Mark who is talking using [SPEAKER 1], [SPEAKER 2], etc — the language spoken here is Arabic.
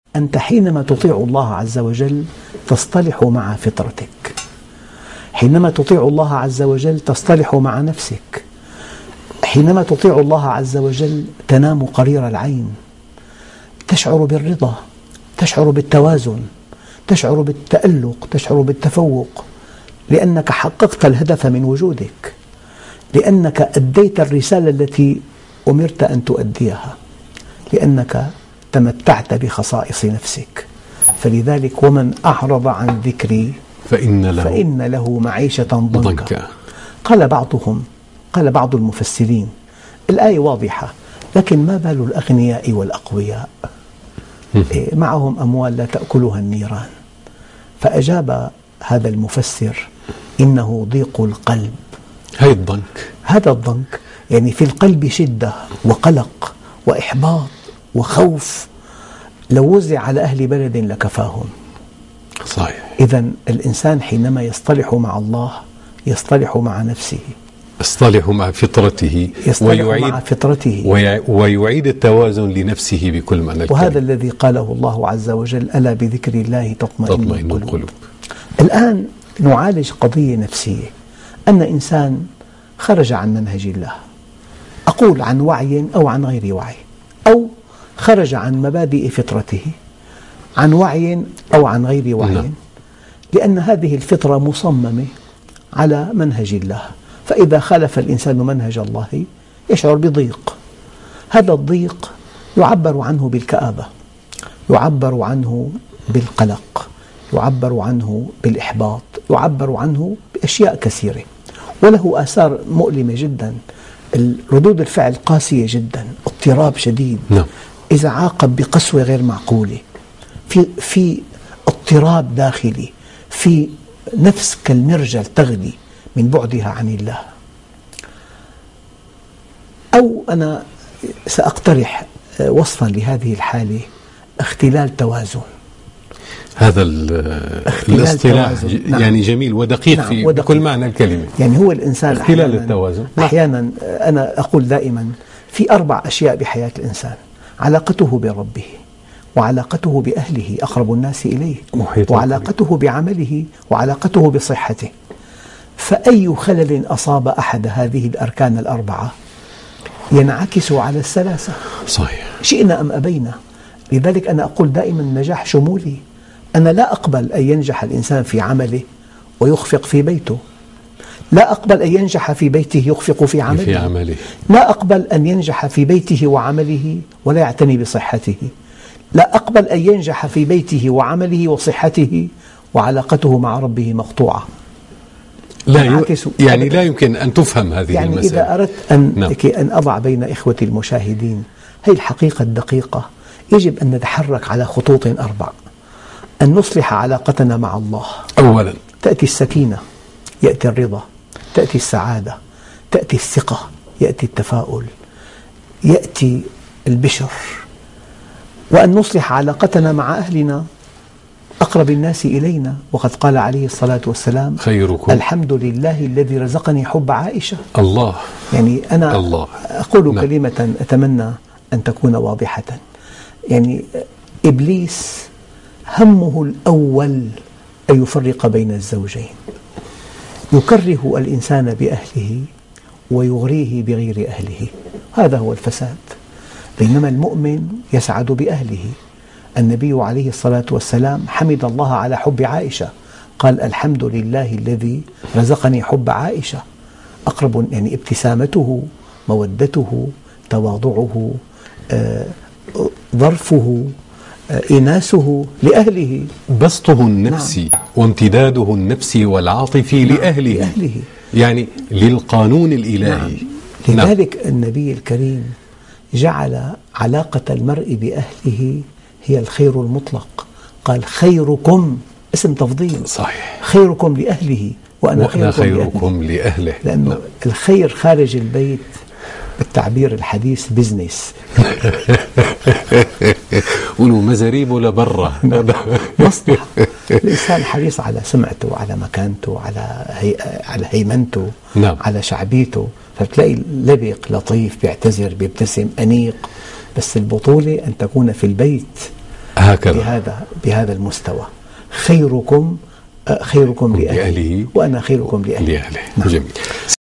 [SPEAKER 1] أنت حينما تطيع الله عز وجل تصطلح مع فطرتك، حينما تطيع الله عز وجل تصطلح مع نفسك، حينما تطيع الله عز وجل تنام قرير العين، تشعر بالرضا، تشعر بالتوازن، تشعر بالتألق، تشعر بالتفوق، لأنك حققت الهدف من وجودك، لأنك أديت الرسالة التي أمرت أن تؤديها، لأنك تمتعت بخصائص نفسك. فلذلك ومن أعرض عن ذكري فإن له معيشة ضنكا. قال بعض المفسرين الآية واضحة، لكن ما بال الأغنياء والأقوياء معهم أموال لا تأكلها النيران؟ فأجاب هذا المفسر إنه ضيق القلب. هذا الضنك يعني في القلب شدة وقلق وإحباط وخوف، لو وزع على أهل بلد لكفاهم.
[SPEAKER 2] صحيح.
[SPEAKER 1] إذن الإنسان حينما يصطلح مع الله يصطلح مع نفسه،
[SPEAKER 2] يصطلح مع فطرته، ويعيد التوازن لنفسه بكل معنى الكلمة.
[SPEAKER 1] وهذا الذي قاله الله عز وجل: ألا بذكر الله تطمئن القلوب. الآن نعالج قضية نفسية، أن إنسان خرج عن منهج الله، أقول عن وعي أو عن غير وعي، أو خرج عن مبادئ فطرته، عن وعي أو عن غير وعي، لأن هذه الفطرة مصممة على منهج الله، فإذا خالف الإنسان منهج الله يشعر بضيق. هذا الضيق يعبر عنه بالكآبة، يعبر عنه بالقلق، يعبر عنه بالإحباط، يعبر عنه بأشياء كثيرة، وله آثار مؤلمة جدا. ردود الفعل قاسية جدا، اضطراب شديد، إذا عاقب بقسوة غير معقولة، في اضطراب داخلي، في نفس كالمرجل تغلي من بعدها عن الله. أو أنا سأقترح وصفا لهذه الحالة: اختلال توازن.
[SPEAKER 2] هذا الاصطلاح يعني جميل ودقيق في بكل معنى الكلمة.
[SPEAKER 1] يعني هو الإنسان
[SPEAKER 2] اختلال التوازن.
[SPEAKER 1] أحيانا أنا أقول دائما في 4 أشياء بحياة الإنسان: علاقته بربه، وعلاقته بأهله أقرب الناس إليه، وعلاقته بعمله، وعلاقته بصحته. فأي خلل أصاب أحد هذه الأركان ال4 ينعكس على ال3.
[SPEAKER 2] صحيح.
[SPEAKER 1] شئنا أم أبينا. لذلك أنا أقول دائما النجاح شمولي. أنا لا أقبل أن ينجح الإنسان في عمله ويخفق في بيته، لا أقبل أن ينجح في بيته يخفق في عمله، لا أقبل أن ينجح في بيته وعمله ولا يعتني بصحته، لا أقبل أن ينجح في بيته وعمله وصحته وعلاقته مع ربه مقطوعة.
[SPEAKER 2] يعني لا يمكن أن تفهم هذه
[SPEAKER 1] يعني
[SPEAKER 2] المسألة.
[SPEAKER 1] إذا أردت أن أضع بين إخوتي المشاهدين هذه الحقيقة الدقيقة، يجب أن نتحرك على خطوط 4: أن نصلح علاقتنا مع الله.
[SPEAKER 2] أولا
[SPEAKER 1] تأتي السكينة، يأتي الرضا، تأتي السعادة، تأتي الثقة، يأتي التفاؤل، يأتي البشر. وأن نصلح علاقتنا مع أهلنا أقرب الناس إلينا، وقد قال عليه الصلاة والسلام:
[SPEAKER 2] خيركم
[SPEAKER 1] الحمد لله الذي رزقني حب عائشة.
[SPEAKER 2] الله.
[SPEAKER 1] يعني أنا أقول كلمة أتمنى أن تكون واضحة. يعني إبليس همه الأول أن يفرق بين الزوجين، يكره الإنسان بأهله ويغريه بغير أهله، هذا هو الفساد. بينما المؤمن يسعد بأهله. النبي عليه الصلاة والسلام حمد الله على حب عائشة، قال: الحمد لله الذي رزقني حب عائشة. أقرب يعني ابتسامته، مودته، تواضعه، ظرفه، إناسه لأهله،
[SPEAKER 2] بسطه النفسي وامتداده النفسي والعاطفي لأهله، يعني للقانون الإلهي.
[SPEAKER 1] لذلك النبي الكريم جعل علاقة المرء بأهله هي الخير المطلق. قال: خيركم، اسم تفضيل.
[SPEAKER 2] صحيح.
[SPEAKER 1] خيركم لأهله وأنا
[SPEAKER 2] خيركم لأهله.
[SPEAKER 1] لأنه الخير خارج البيت بالتعبير الحديث بزنس.
[SPEAKER 2] قولوا مزاريب ولا برا.
[SPEAKER 1] مصلحة. الإنسان حريص على سمعته، على مكانته، على هيمنته، على شعبيته. فتلاقي لبق لطيف، بيعتذر، بيبتسم، أنيق. بس البطولة أن تكون في البيت،
[SPEAKER 2] هكذا
[SPEAKER 1] بهذا المستوى. خيركم لأهله وأنا خيركم لأهلي.
[SPEAKER 2] جميل.